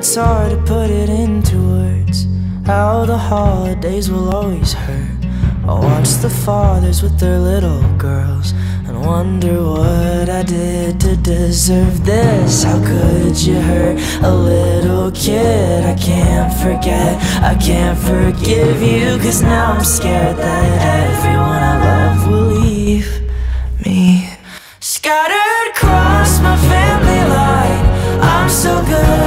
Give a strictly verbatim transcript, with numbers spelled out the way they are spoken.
it's hard to put it into words, how the holidays will always hurt. I watch the fathers with their little girls and wonder what I did to deserve this. How could you hurt a little kid? I can't forget, I can't forgive you, 'cause now I'm scared that everyone I love will leave me. Scattered across my family line, I'm so good